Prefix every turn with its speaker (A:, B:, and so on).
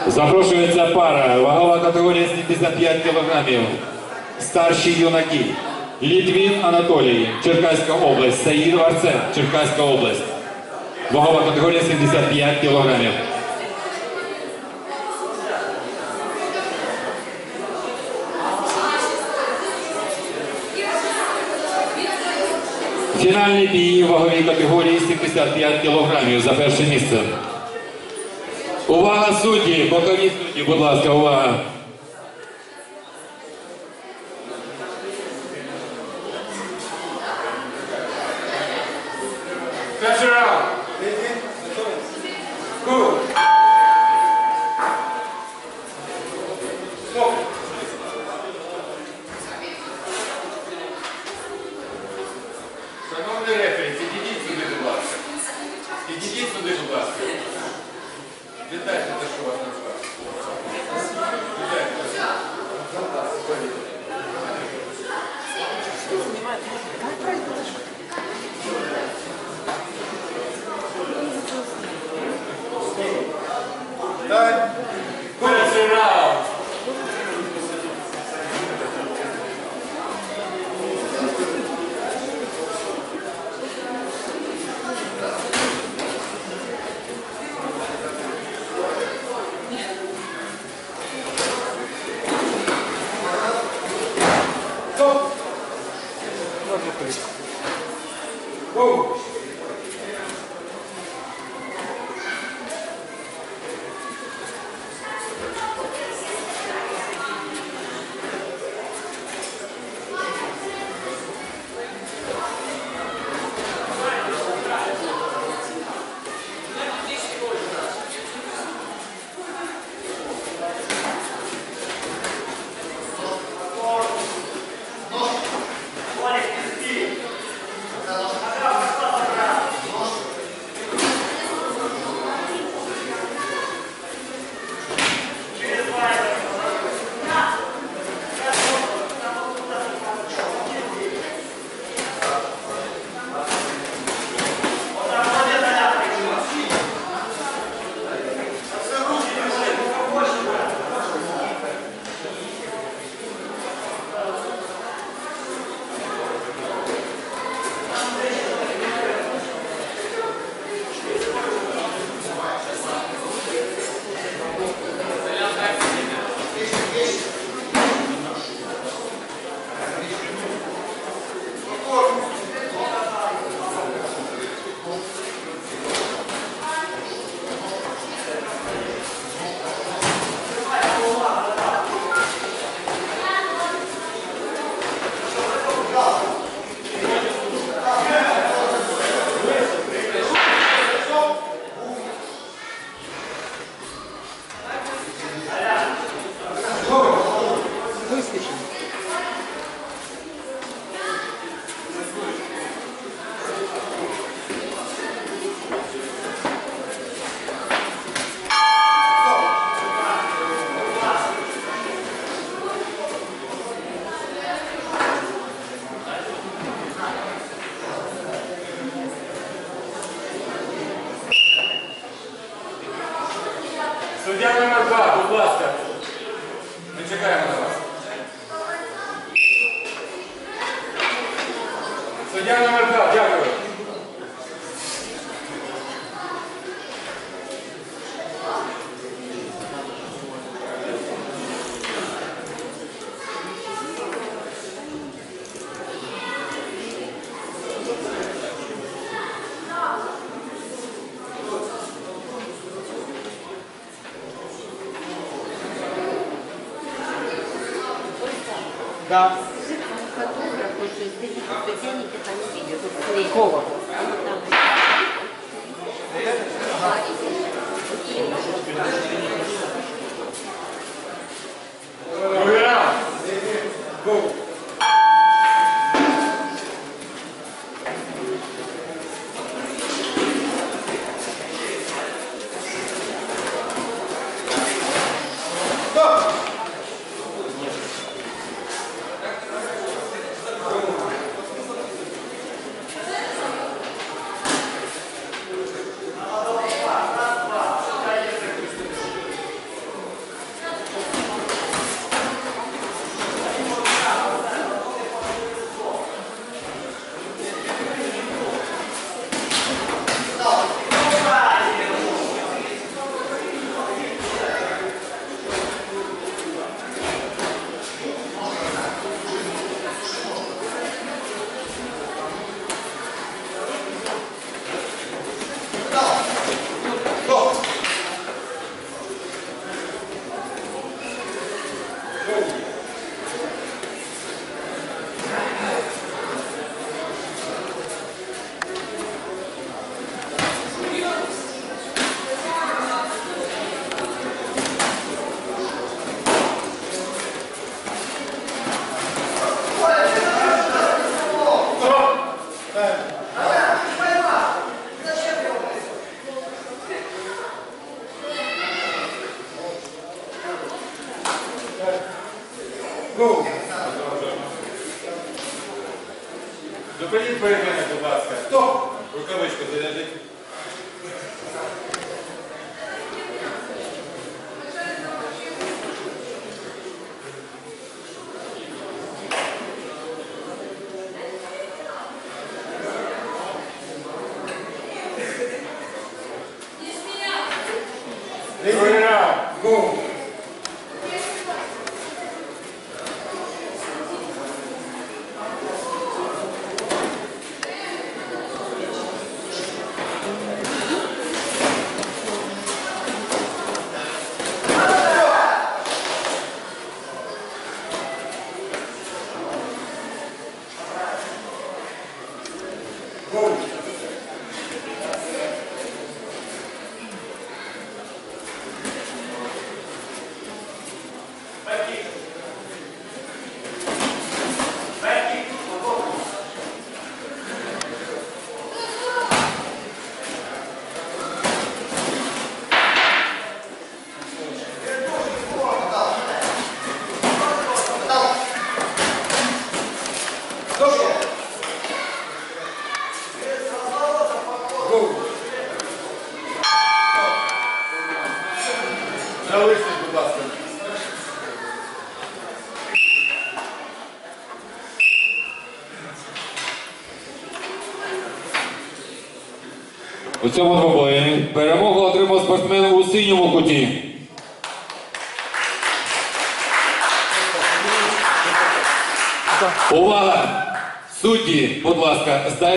A: Запрошується пара, вагова категорія 75 кг. Старші юнаки. Літвін Анатолій, Черкаська область. Саїд Арсен, Черкаська область. Вагова категорія 75 кг. Фінальний бій у ваговій категорії 75 кг за перше місце. Увага судді, бокові судді, будь ласка, увага.
B: Перший раунд. Гуд. Стоп. Шановний рефері, підійдіть сюди, будь ласка. Підійдіть сюди, будь ласка. Вітайте, те, що вас не скажу. Вітайте. Так. Перший раунд. Стоп. Воу. Суддя номер 2, будь ласка. Ми чекаємо на вас. Суддя номер 2, дякую. Да.
C: Фотограф, что эстетики, студеники, это не видят.
B: Кого? Другий раунд. Гоу. Стоп! Зупиніть перед мене, будь ласка. Стоп! Рукавичку зарядить. Другий раунд. Гол. Залиште, будь ласка.
A: У цьому двобої перемогу отримав спортсмен у синьому куті. Увага! Судді, будь ласка, здайте.